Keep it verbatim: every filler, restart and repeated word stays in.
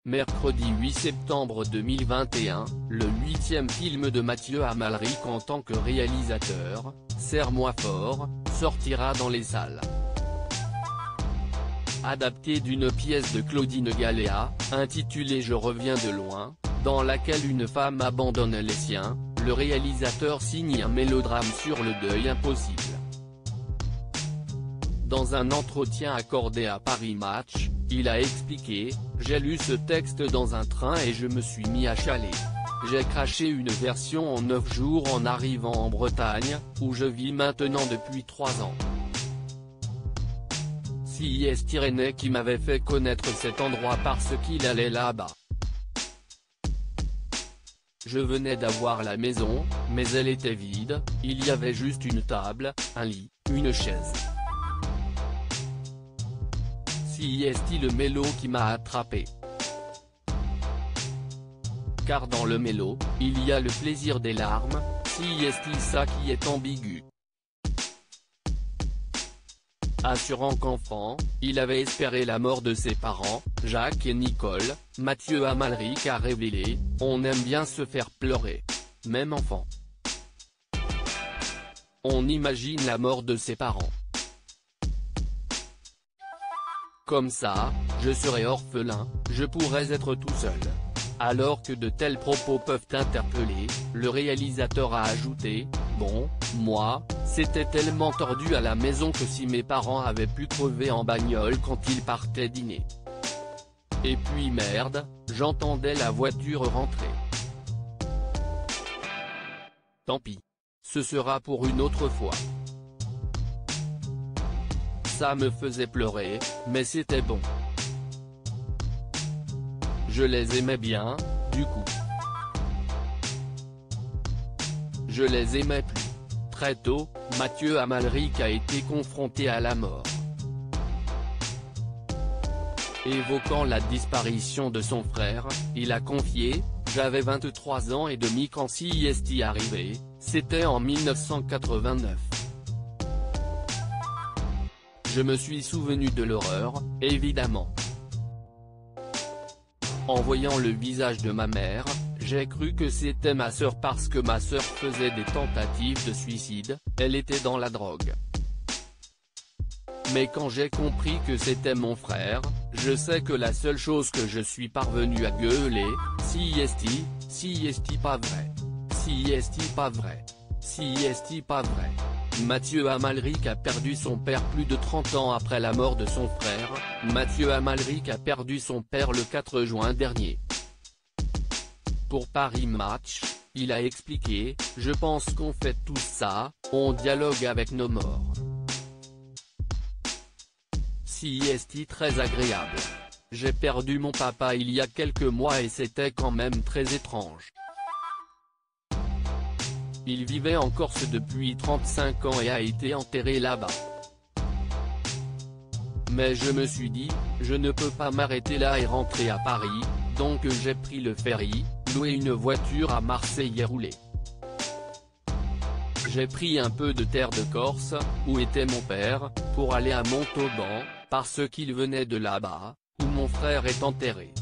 Mercredi huit septembre deux mille vingt et un, le huitième film de Mathieu Amalric en tant que réalisateur, Serre-moi fort, sortira dans les salles. Adapté d'une pièce de Claudine Galéa, intitulée Je reviens de loin, dans laquelle une femme abandonne les siens, le réalisateur signe un mélodrame sur le deuil impossible. Dans un entretien accordé à Paris Match, il a expliqué « J'ai lu ce texte dans un train et je me suis mis à chialer. J'ai craché une version en neuf jours en arrivant en Bretagne, où je vis maintenant depuis trois ans. C I S Tyrénée qui m'avait fait connaître cet endroit parce qu'il allait là-bas. Je venais d'avoir la maison, mais elle était vide, il y avait juste une table, un lit, une chaise. C I S T le mélo qui m'a attrapé. Car dans le mélo, il y a le plaisir des larmes, C I S T ça qui est ambigu. Assurant qu'enfant, il avait espéré la mort de ses parents, Jacques et Nicole, Mathieu Amalric a révélé « On aime bien se faire pleurer. Même enfant. On imagine la mort de ses parents. Comme ça, je serais orphelin, je pourrais être tout seul. » Alors que de tels propos peuvent interpeller, le réalisateur a ajouté « Bon, moi, c'était tellement tordu à la maison que si mes parents avaient pu crever en bagnole quand ils partaient dîner. Et puis merde, j'entendais la voiture rentrer. Tant pis. Ce sera pour une autre fois. Ça me faisait pleurer, mais c'était bon. Je les aimais bien, du coup. Je les aimais plus. » Très tôt, Mathieu Amalric a été confronté à la mort. Évoquant la disparition de son frère, il a confié « J'avais vingt-trois ans et demi quand C I S T arrivait, c'était en mille neuf cent quatre-vingt-neuf. Je me suis souvenu de l'horreur, évidemment. En voyant le visage de ma mère, j'ai cru que c'était ma sœur parce que ma sœur faisait des tentatives de suicide, elle était dans la drogue. Mais quand j'ai compris que c'était mon frère, je sais que la seule chose que je suis parvenu à gueuler, C I S T, C I S T pas vrai. C I S T pas vrai. C I S T pas vrai. » Mathieu Amalric a perdu son père plus de trente ans après la mort de son frère. Mathieu Amalric a perdu son père le quatre juin dernier. Pour Paris Match, il a expliqué « Je pense qu'on fait tout ça, on dialogue avec nos morts. C I S T très agréable. J'ai perdu mon papa il y a quelques mois et c'était quand même très étrange. Il vivait en Corse depuis trente-cinq ans et a été enterré là-bas. Mais je me suis dit, je ne peux pas m'arrêter là et rentrer à Paris, donc j'ai pris le ferry, loué une voiture à Marseille et roulé. J'ai pris un peu de terre de Corse, où était mon père, pour aller à Montauban, parce qu'il venait de là-bas, où mon frère est enterré.